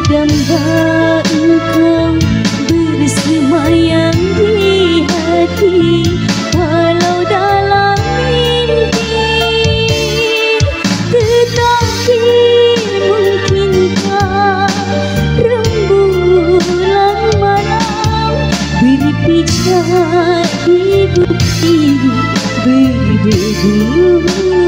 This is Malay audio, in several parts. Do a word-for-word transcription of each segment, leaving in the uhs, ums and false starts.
damba engkau bersemayam di hati, walau dalam mimpi. Tetapi mungkinkah rembulan malam berpijak di bukit berdebu.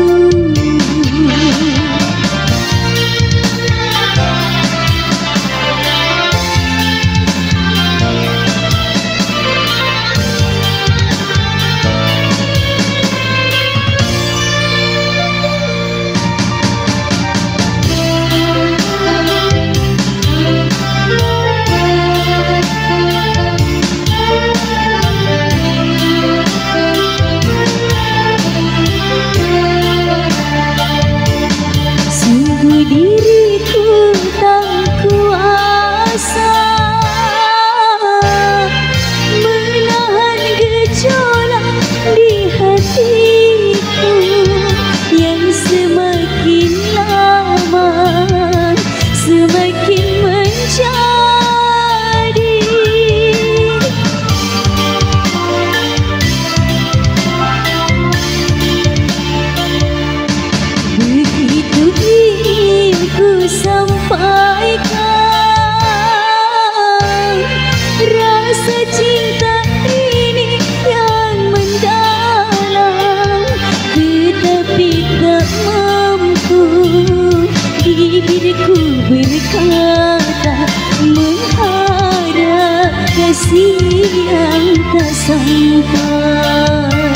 Diriku tak kuasa menahan gejolak di hatiku yang semakin lama semakin menjadi. Begitu ku sampaikan rasa cinta ini yang mendalam, tetapi tak mampu bibirku berkata mengharap kasih yang tak sampai.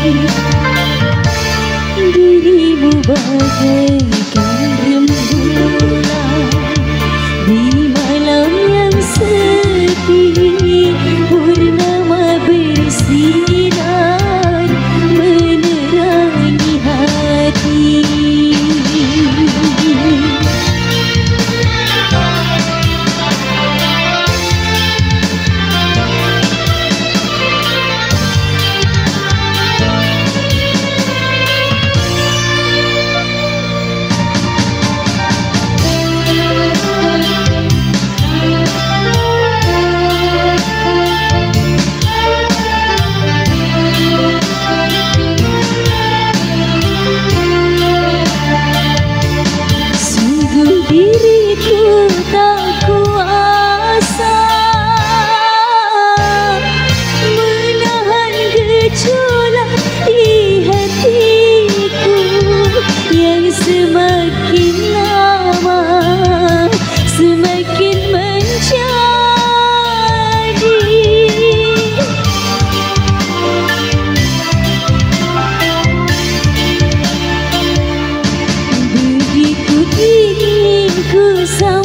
Dirimu bagaikan rembulan di malam yang sepi, purnama bersinar menerangi hati. Diriku tak kuasa menahan gejolak di hatiku yang semakin lama semakin menjadi. Begitu ingin ku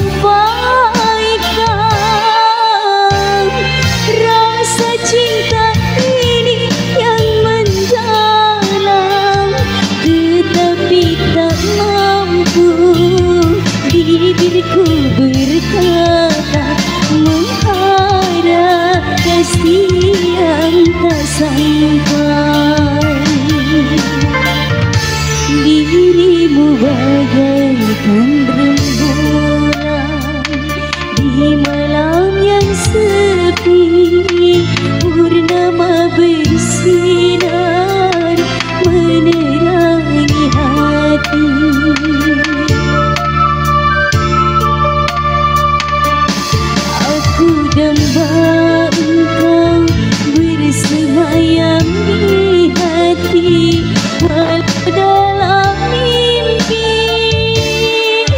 sampaikan rasa cinta ini yang mendalam, tetapi tak mampu bibirku berkata mengharap kasih yang tak sampai. Dirimu bagaikan rembulan di malam yang sepi, purnama bersinar menerangi hati. Aku damba engkau bersemayam di hati, walau dalam mimpi.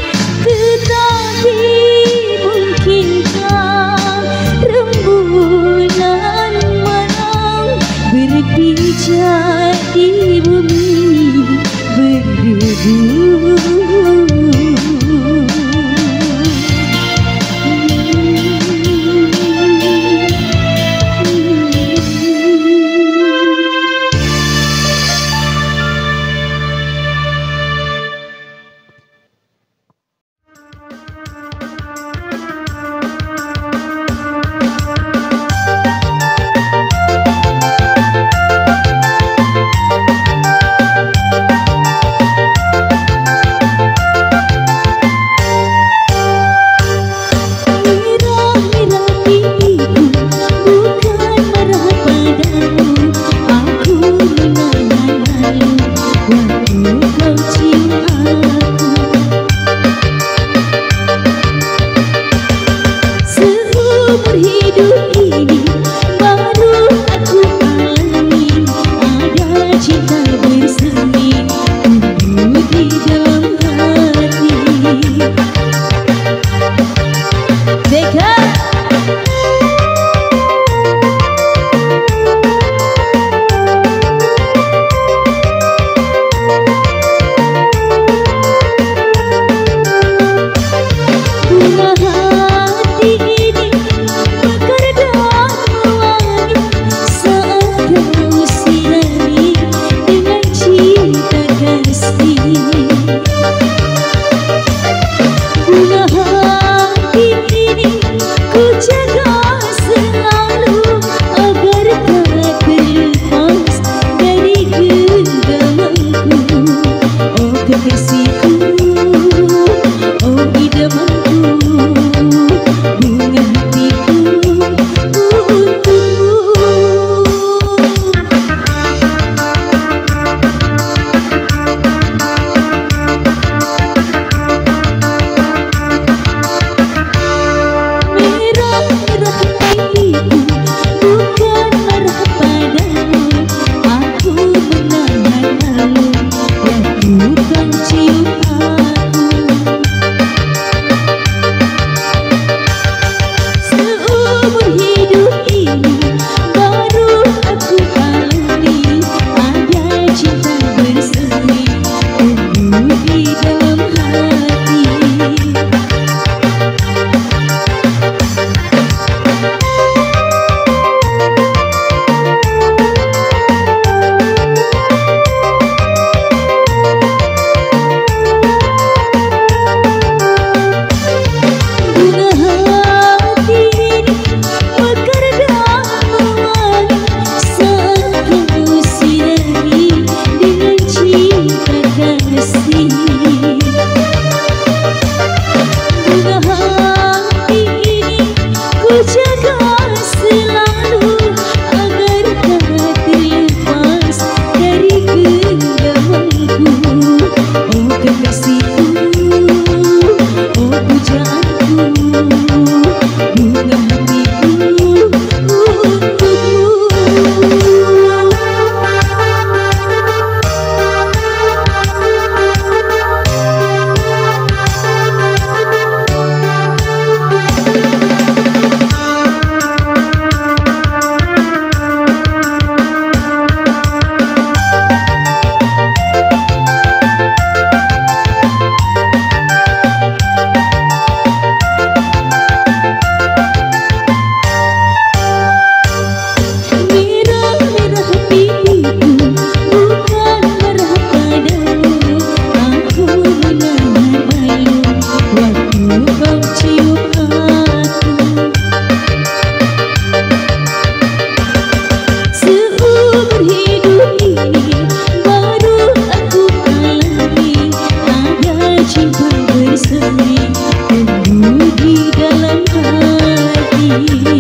tumbuh di dalam hati.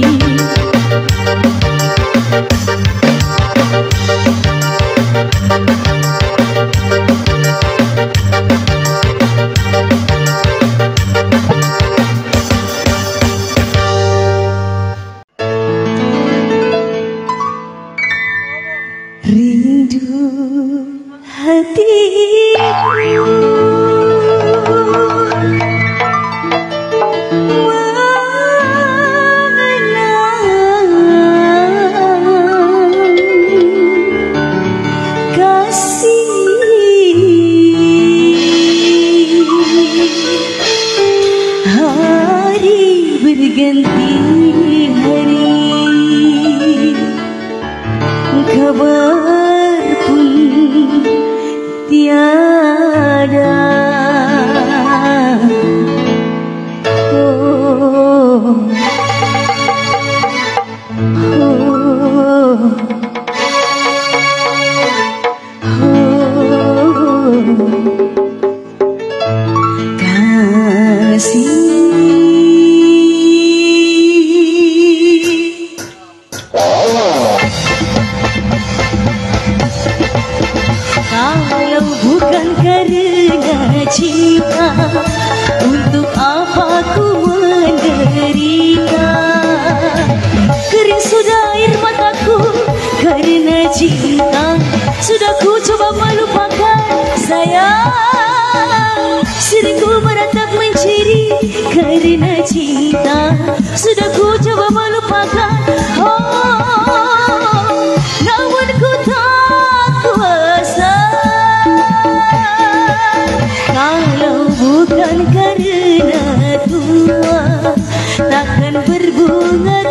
Rindu hatiku mengenang kasih. Hari berganti hari, kabar pun tiada. Oh, oh, oh, kasih. Kalau bukan karena cinta, untuk apa ku menderita? Kering sudah air mataku karena cinta. Sudah ku coba melupakan sayang, sering ku meratap mencuri karena cinta. Sudah ku coba melupakan, oh, namun ku tak kuasa. Kalau bukan karena tua, takkan berbunga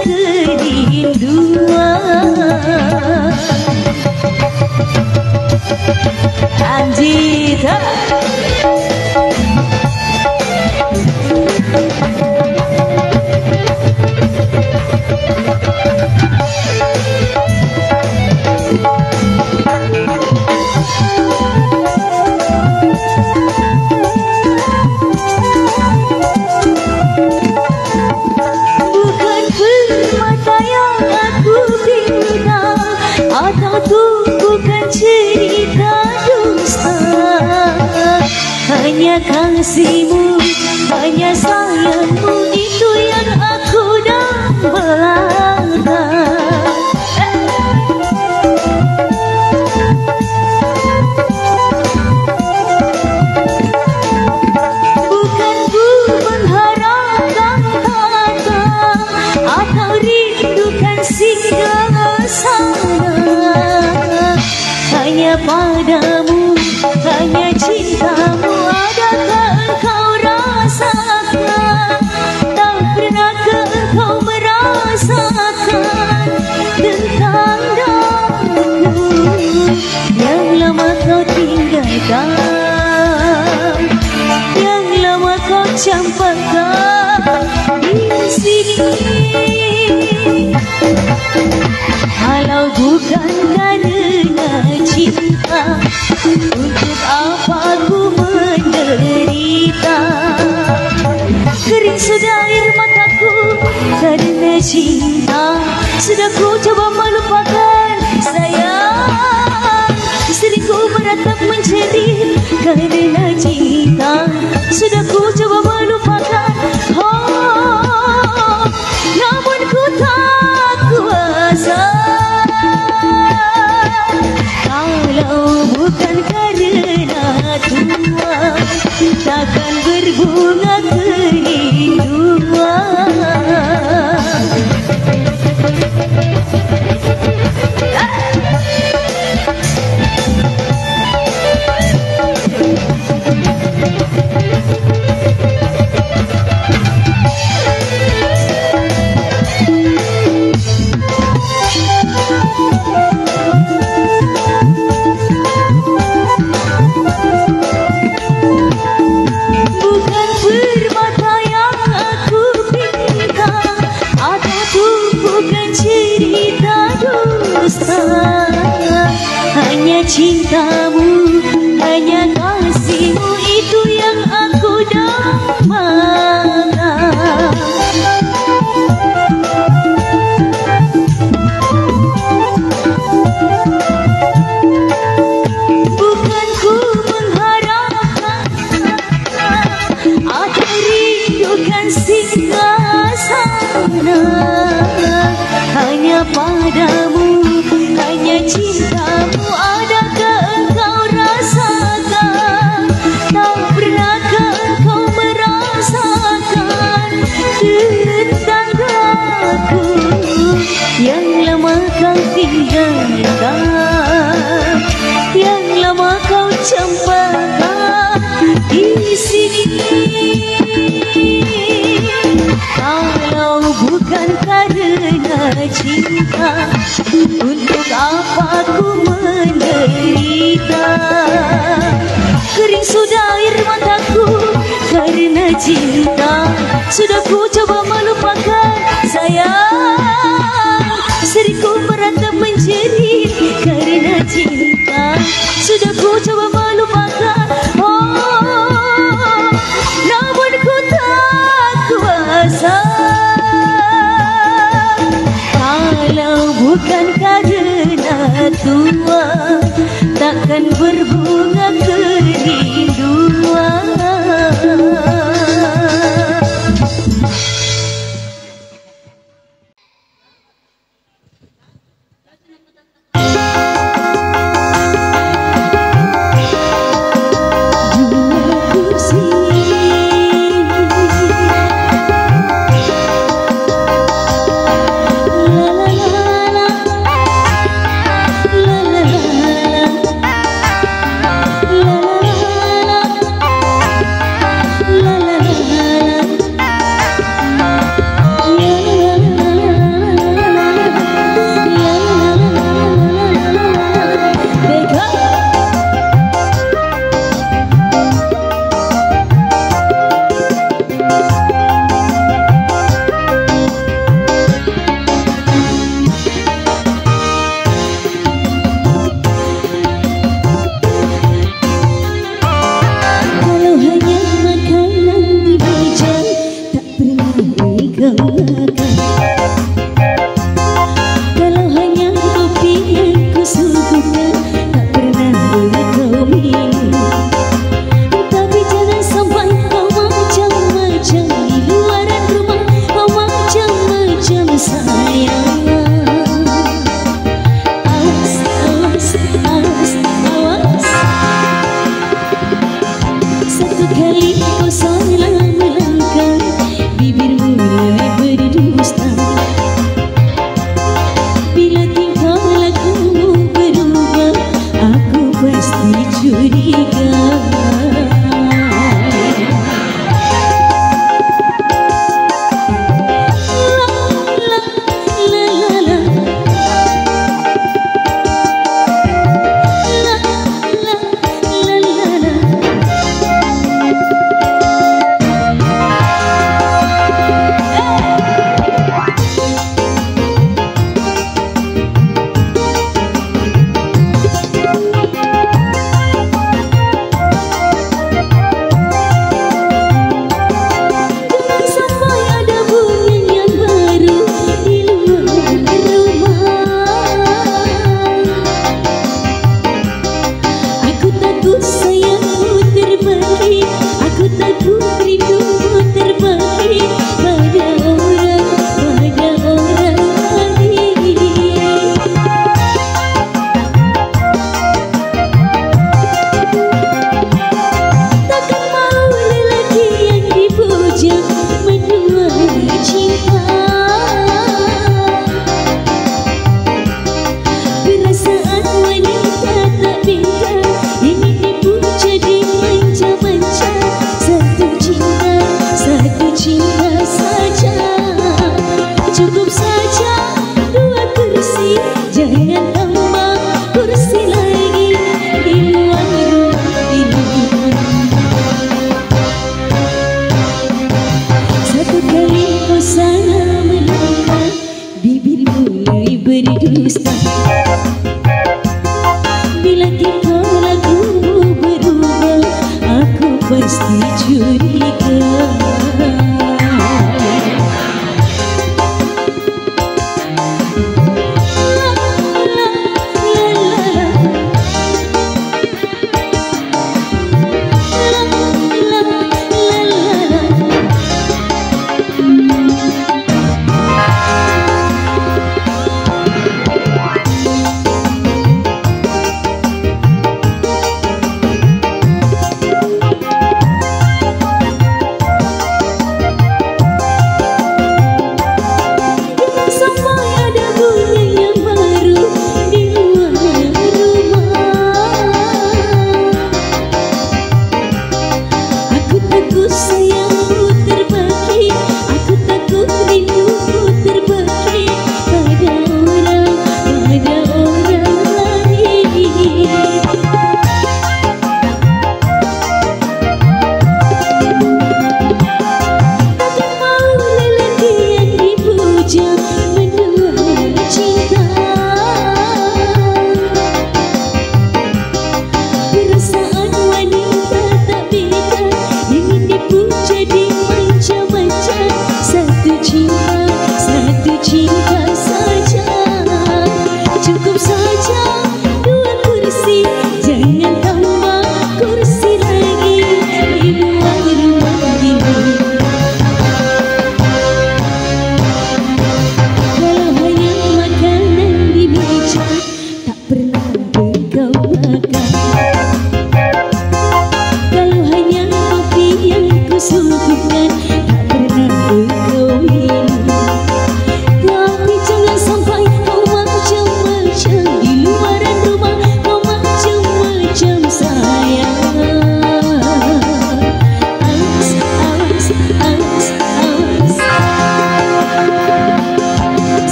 kerinduan. Anjita. Bukan permata yang aku pinta, atau bukan cerita dusta. Hanya kasihmu, hanya sayangmu, itu yang aku dambakan. Bukan ku mengharapkan kata atau rindukan singgah sana. Hanya padamu, hanya cintamu, adakah engkau rasakan? Tak pernahkah engkau merasakan tentang daku yang lama kau tinggalkan, yang lama kau campakkan di sini? Kalau bukan karena cinta, untuk apa ku menderita? Kering sudah air mataku karena cinta. Sudah ku coba melupakan sayang, sering ku meratap mencari karena cinta. Sudah ku coba melupakan, oh, namun ku tak kuasa. Kalau bukan karena tua, takkan berbunga kerinduan. Hanya cintamu, hanya kasihmu, itu yang aku dambakan. cintamu adakah engkau rasakan? Tak pernahkah engkau merasakan tetanggaku yang lama kau tinggalkan, yang lama kau campakkan di sini? Kalau bukan karena cinta, untuk apa ku menderita? Kering sudah air mataku karena cinta. Sudah ku coba melupakan sayang, seriku meratap menjerit karena cinta. Sudah ku coba melupakan, oh, namun ku tak kuasa. Kalau bukan karena tua, takkan berbunga kerinduan.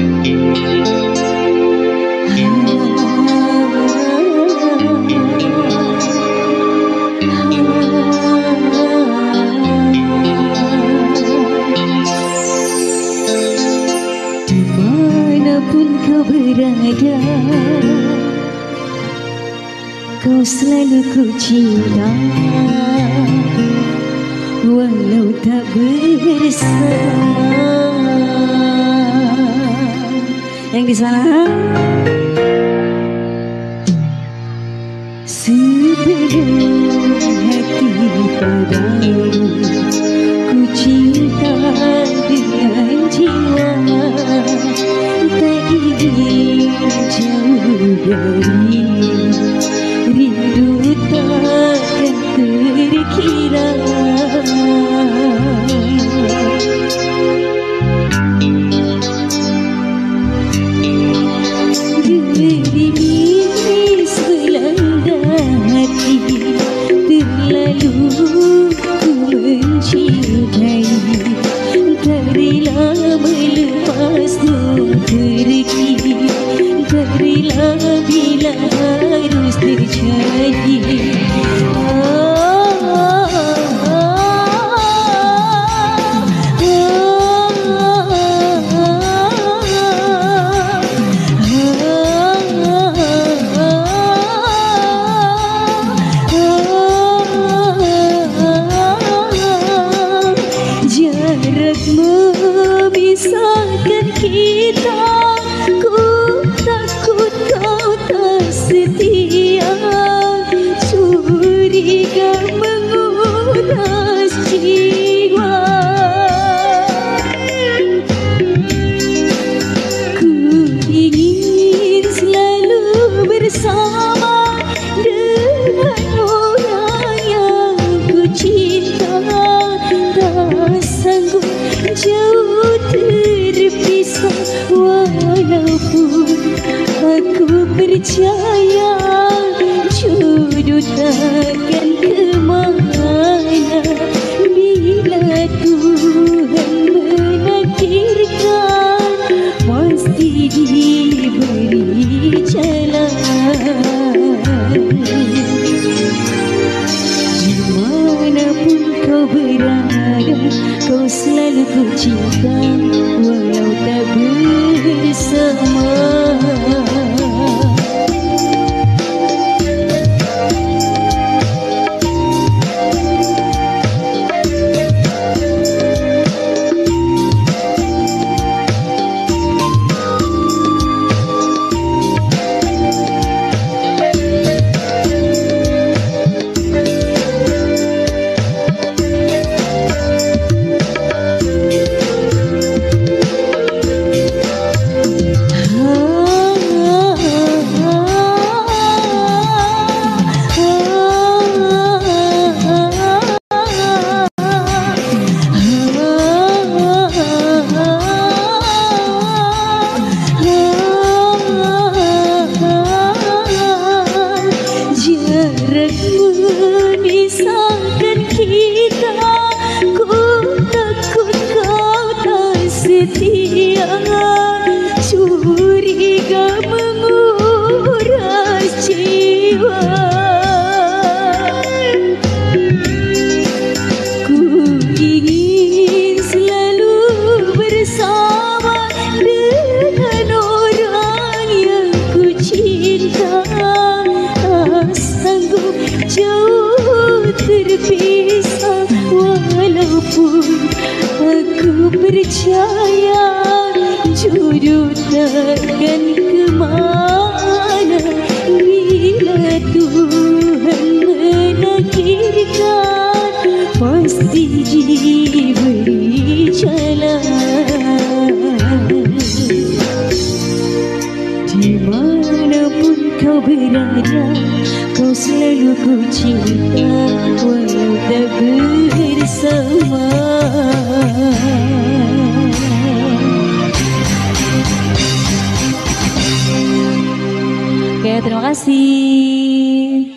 Dimanapun kau berada, kau selalu ku cinta, walau tak bersama. Yang di sana, sebelum hati padamu, ku cinta dengan jiwa, tak ingin jauh dari rindu takkan terkira. Gerimis melanda hati, terlalu ku mencintai, tak rela melepas pergi, tak rela bila harus terjadi. Jarak memisahkan kita, ku takut kau tak setia, curiga menguras jiwa. Ku ingin selalu bersama dengan orang yang ku cinta, tak sanggup jauh terpisah, walaupun aku percaya jodoh takkan kemana bila Tuhan menakdirkan, pasti diberi jalan. Dimanapun kau berada, kau selalu ku cinta, walau tak bersama. Jarak memisahkan kita, ku takut kau tak setia, curiga menguras jiwa. Ku ingin selalu bersama dengan orang yang ku cinta, sanggup jauh terpisah, walaupun aku percaya jodoh takkan kemana bila Tuhan menakdirkan, pasti diberi jalan. Dimanapun kau berada, kau selalu ku cinta, walau tak bersama. Oke, terima kasih.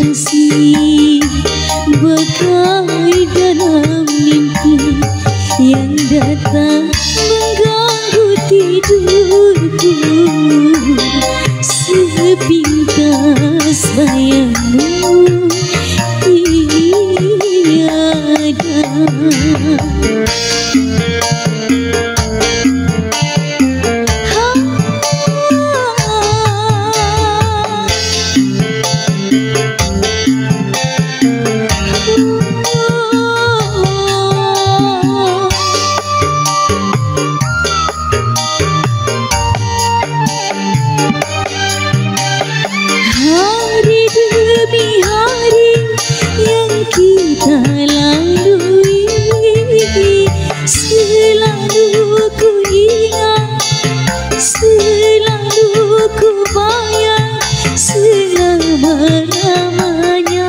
kasih bagai dalam mimpi yang datang mengganggu tidurku. Sepintas bayangmu tiada. Selalu ku ingat, selalu ku bayang selama-lamanya.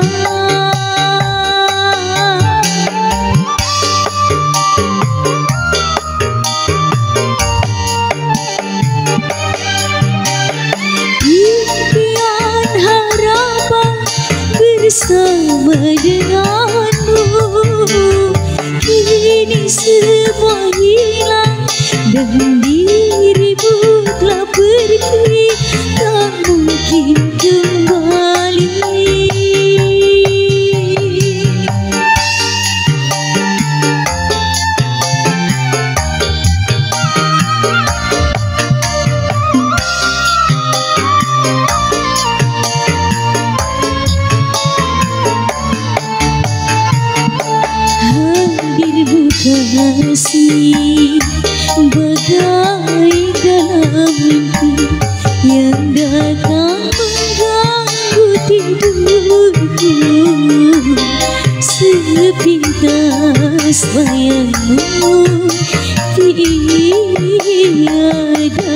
Impian harapan bersama denganmu kini semua hilang dan dirimu telah pergi, tak mungkin kembali. Kasih bagai dalam mimpi yang datang mengganggu tidurku. Sepintas bayangmu tiada.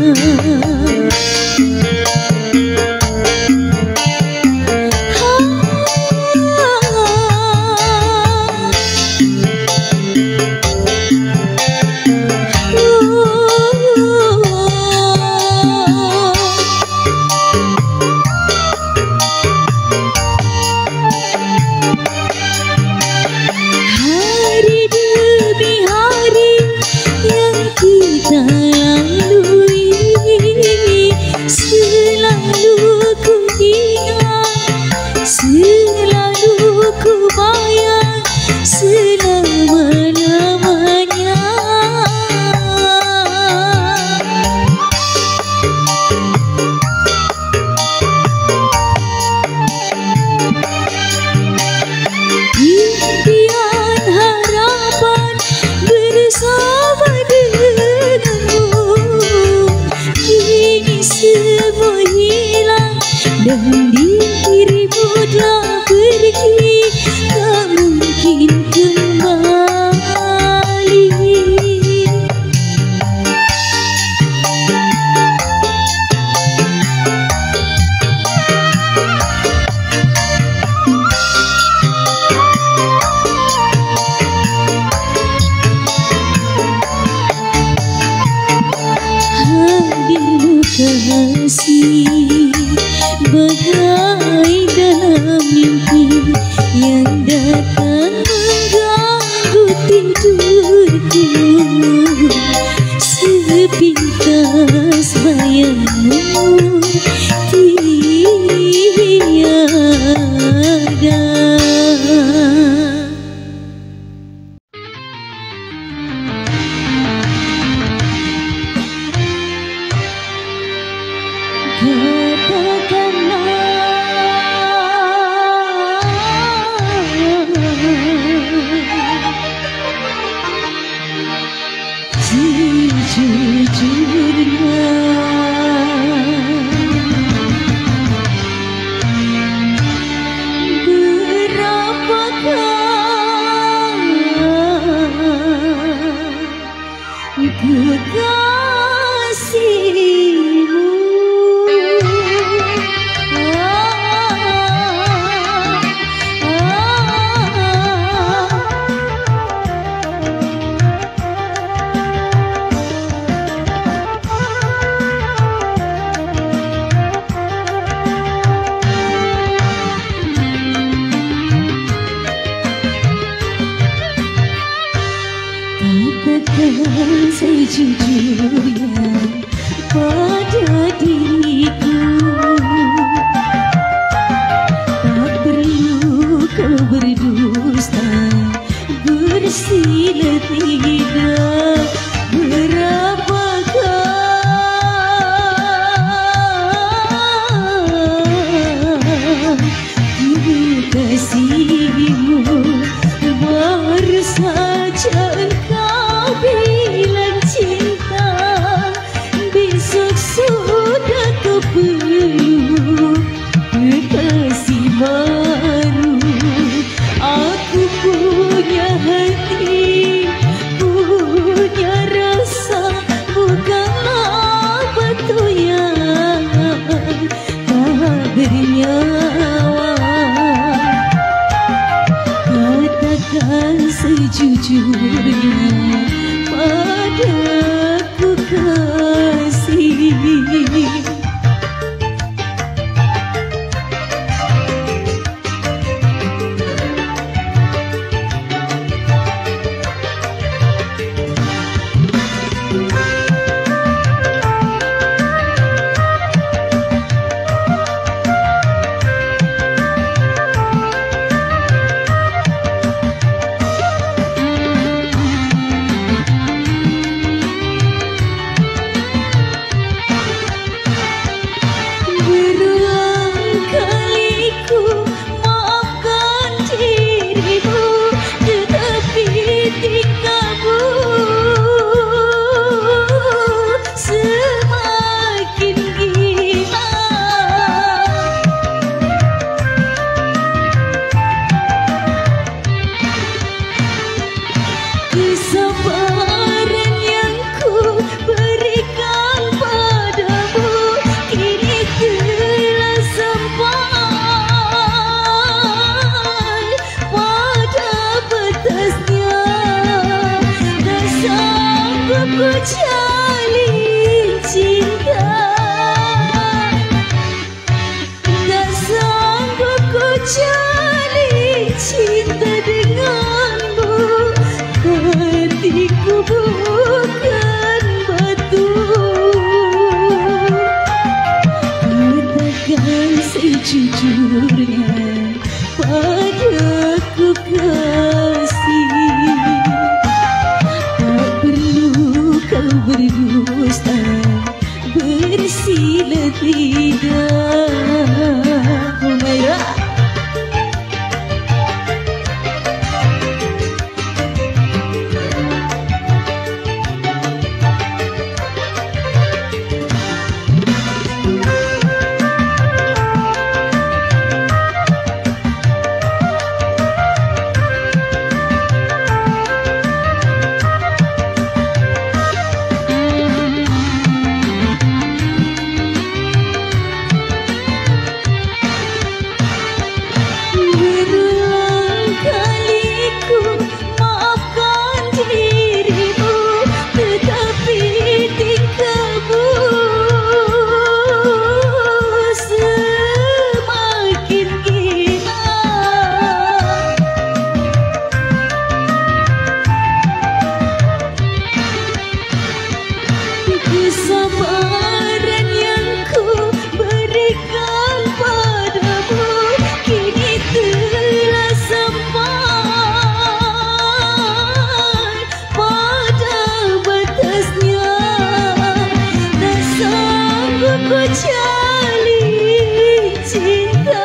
Dan dirimu telah pergi, tak mungkin kembali. Hadirmu kasih bagai dalam mimpi yang datang mengganggu tidurku. Sepintas bayangmu tiada. Jujurnya tidak. Humaira. Kesabaran yang ku berikan padamu kini telah sampai pada batasnya. Tak sanggup ku jalin cinta,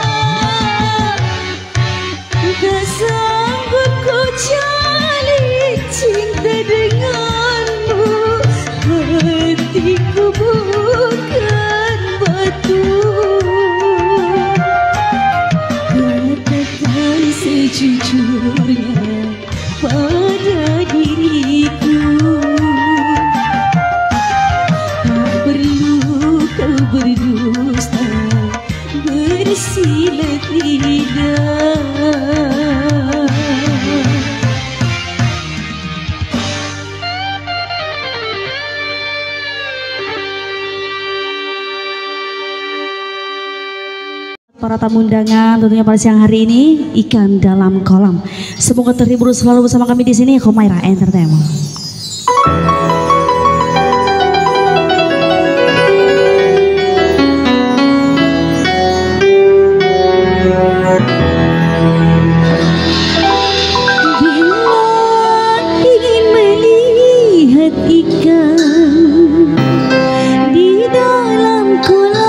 tak sanggup ku jalin cinta denganmu. Hatiku bukan batu, katakan sejujurnya pada diriku. Tak perlu kau berdusta, bersila tidak. Para tamu undangan tentunya pada siang hari ini Ikan Dalam Kolam. Semoga terhibur selalu bersama kami di sini Humaira Entertainment. Bila ingin melihat ikan di dalam kolam,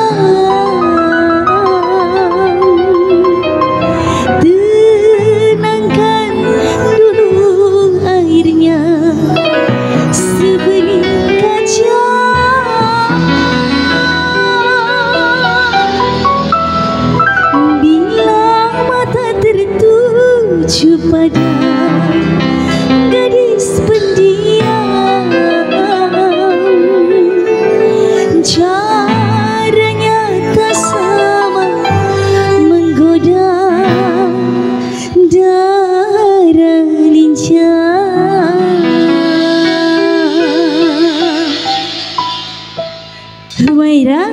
pada gadis pendiam, caranya tak sama menggoda darah lincah. Humaira.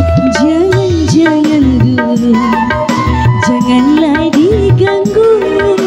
Jangan, jangan dulu, janganlah diganggu.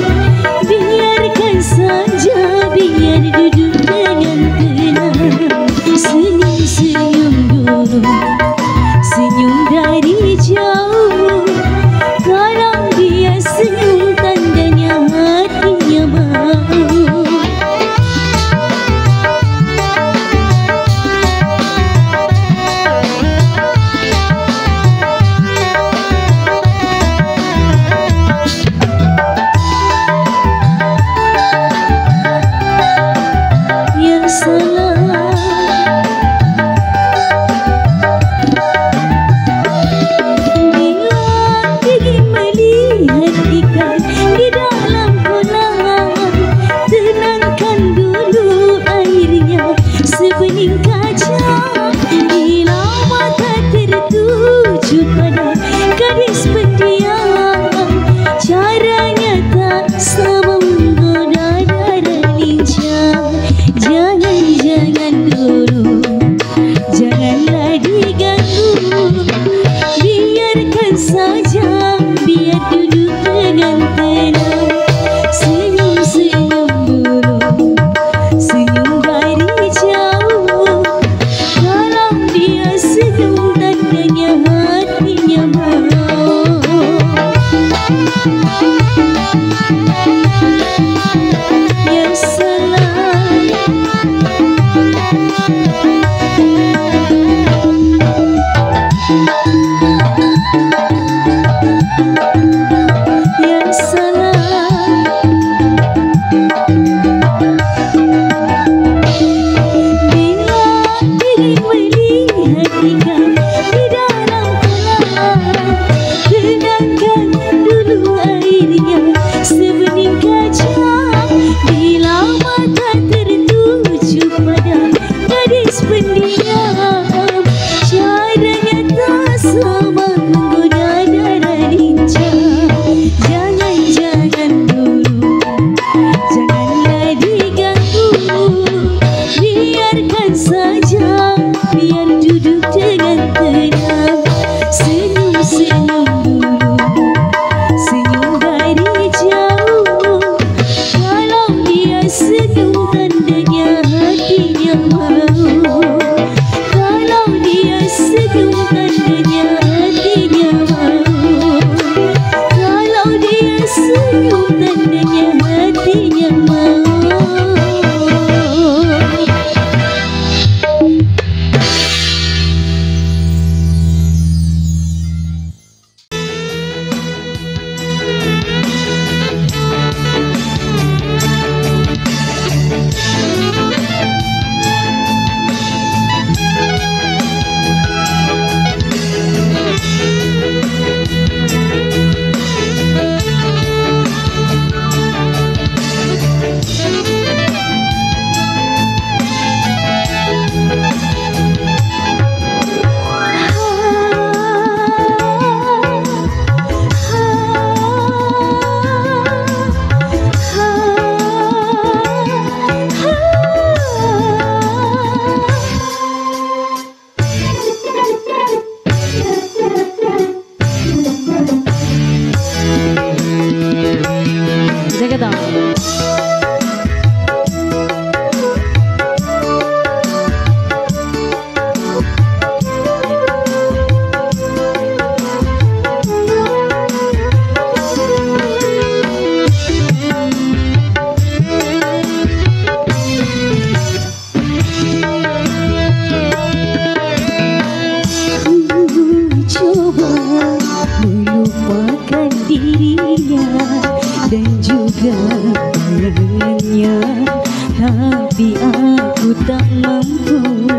dan juga bayangannya, tapi aku tak mampu.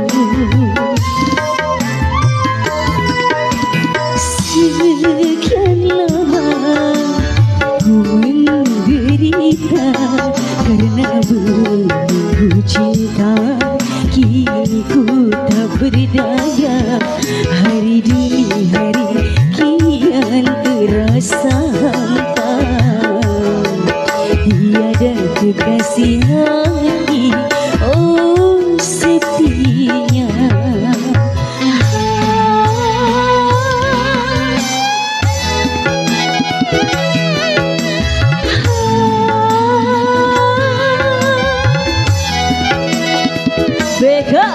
Sekian lama ku menderita karena belenggu cinta, kini ku tak berdaya. Hari demi hari kian terasa hampa, tiada kekasih hati, oh sepinya. Beka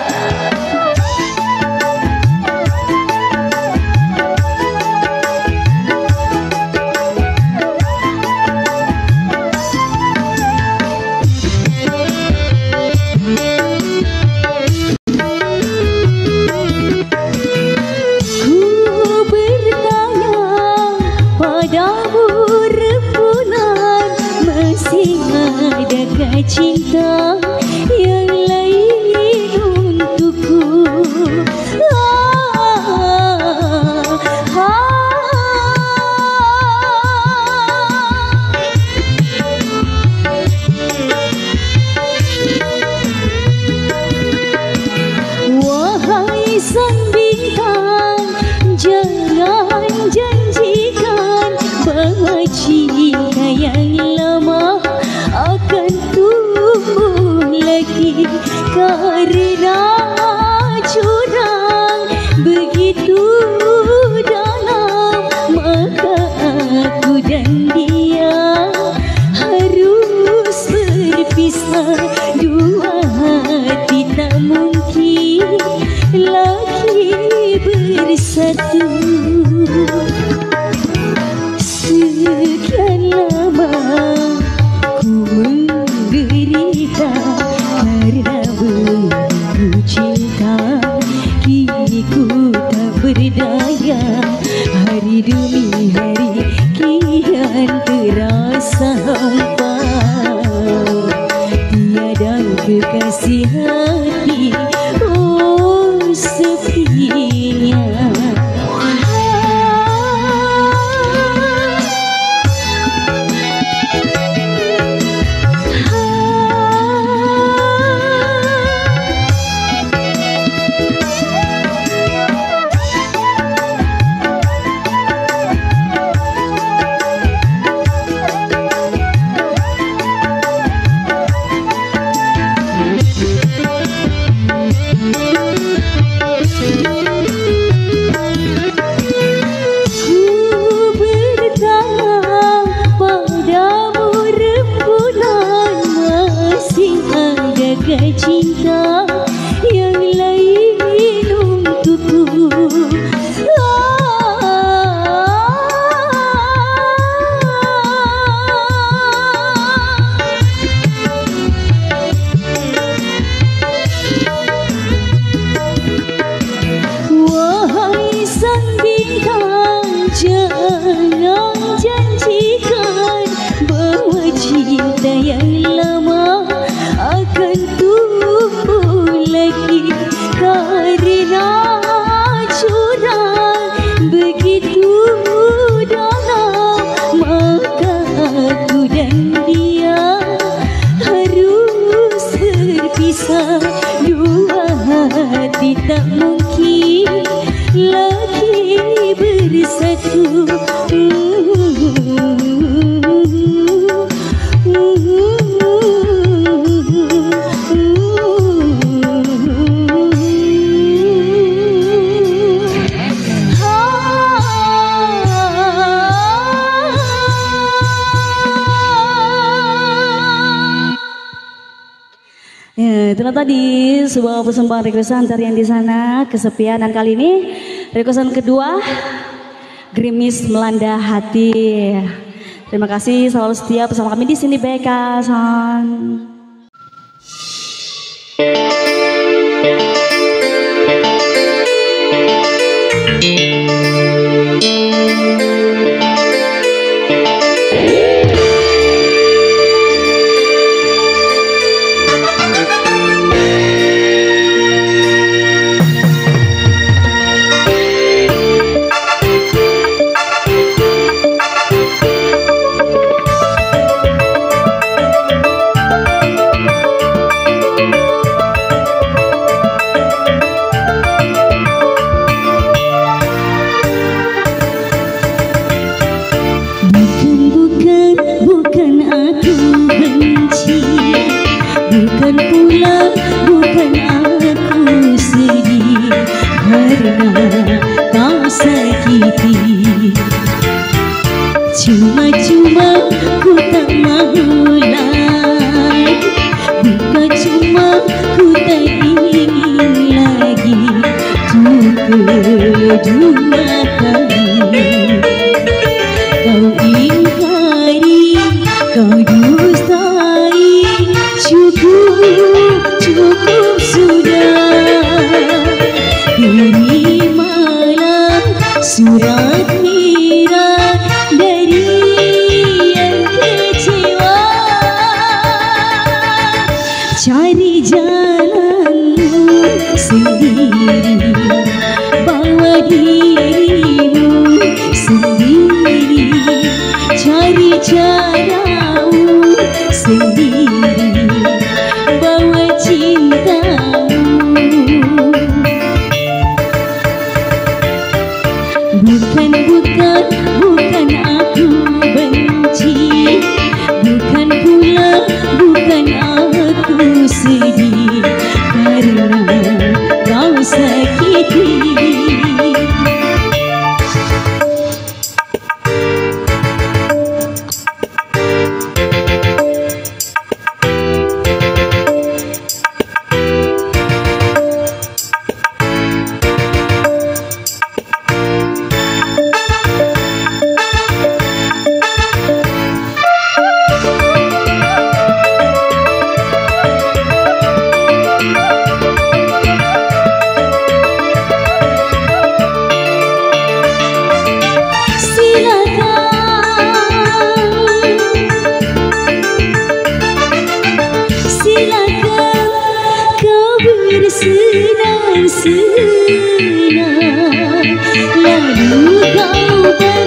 cinta yang lain untukku. Ah, ah. Wahai sang bintang, jangan janjikan bahwa cinta yang lama akan tumbuh lagi, karena curang begitu dalam, maka aku dan dia harus berpisah. Dua hati tak mungkin lagi bersatu. Sekian lama ku menderita karena belenggu cinta, kini ku tak berdaya. Hari demi hari kian terasa hampa, tiada kekasih hati, oh sepinya. Cinta yang lain untukku. Wahai sang bintang, jangan janjikan bahwa cinta yang lama akan tumbuh lagi, karena curang begitu dalam, maka aku dan dia harus berpisah. Dua hati tak mungkin lagi bersatu. Ya, itulah tadi sebuah persembahan requestan tarian di sana, kesepian, dan kali ini requestan kedua, Gerimis Melanda Hati. Terima kasih selalu setia bersama kami di sini Beka Son. Kau ingkari, kau dustai, cukup, cukup sudah. Terimalah surat merah dari yang kecewa. Cari jalanmu sendiri, bawa dirimu sendiri, cari caramu sendiri, bawa cintamu. Bukan, bukan, bukan aku benci, bukan pula, bukan aku sedih, karena kau sakiti. Bersenang-senang, lalu kau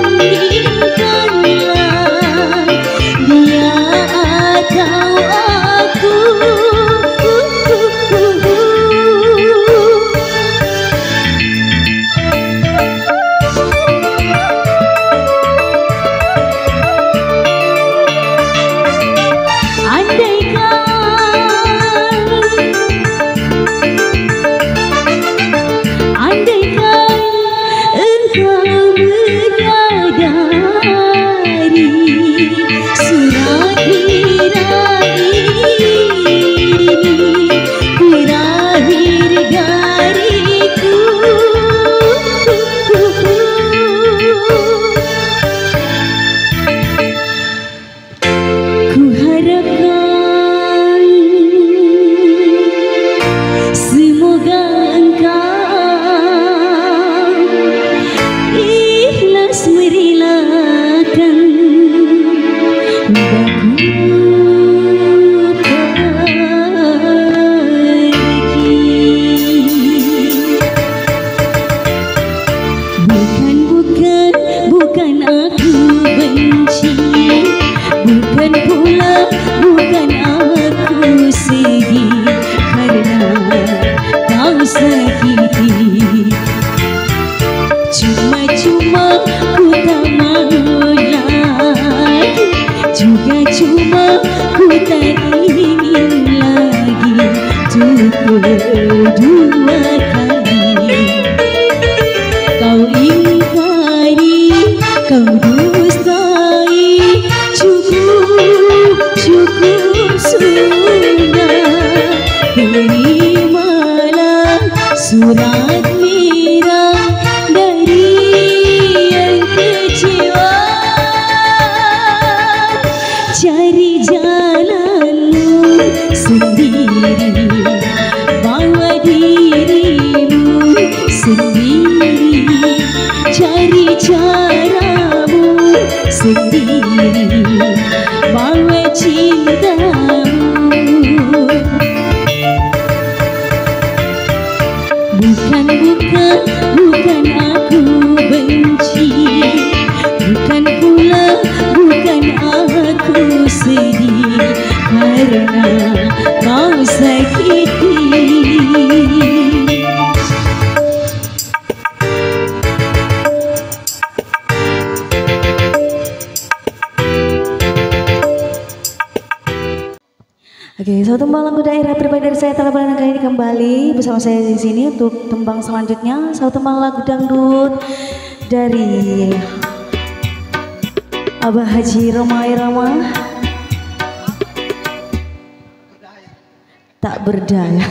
bandingkanlah dia atau aku. Cuma-cuma ku tak mau lagi, juga cuma ku tak ingin lagi untuk kedua kali. Kau ingkari, kau dustai, cukup, cukup sudah. Terimalah surat merah dari yang kecewa. Cari jalanmu sendiri, bawa dirimu sendiri, cari caramu sendiri, bawa cintamu. Bukan, bukan, bukan aku benci, bukan pula, bukan aku sedih, karena kau sakiti. Oke, satu tembang lagu daerah pribadi dari saya telah kali ini kembali bersama saya di sini untuk tembang selanjutnya. Satu tembang lagu dangdut dari Abah Haji Roma Irama, Tak Berdaya.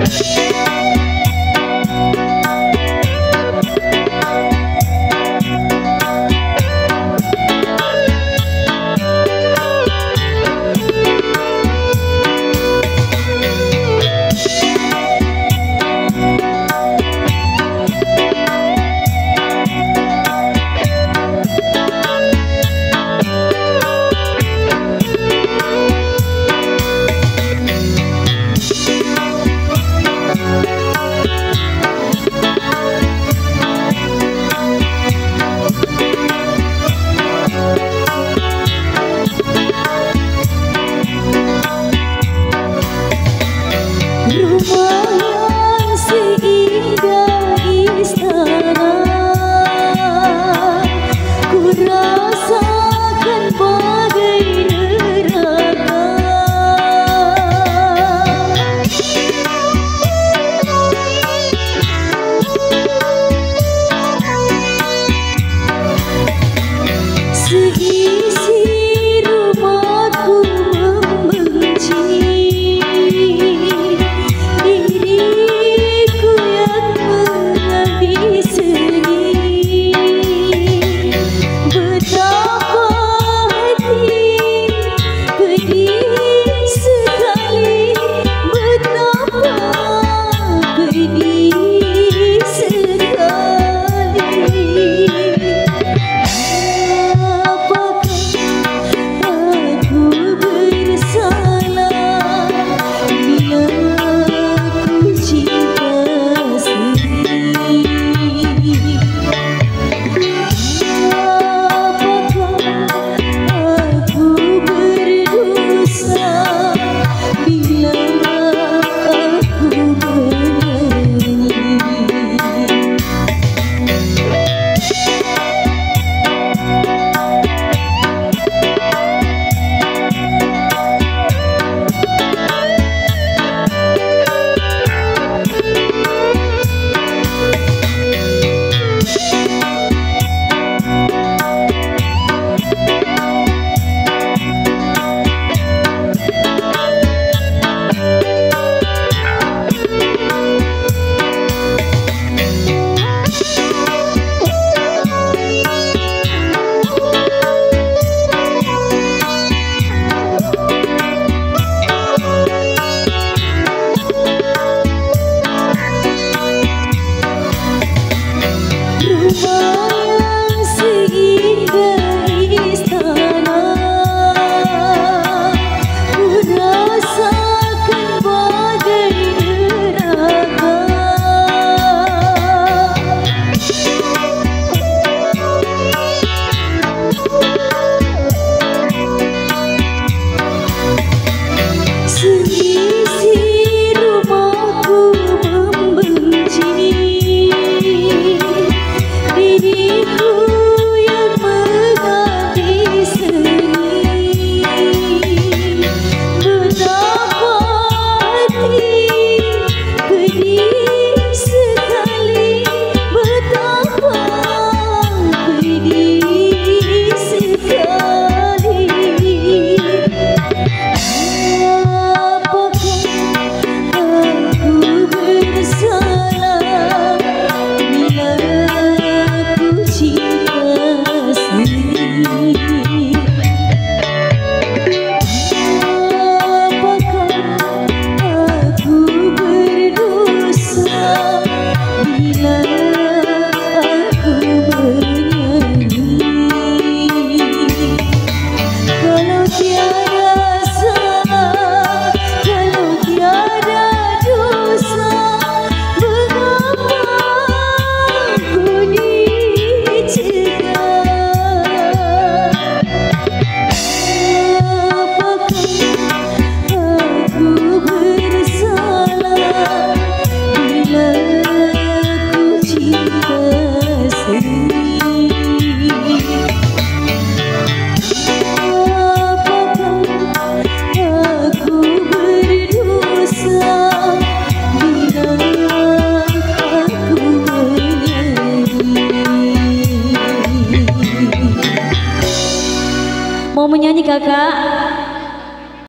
Mau menyanyi kakak?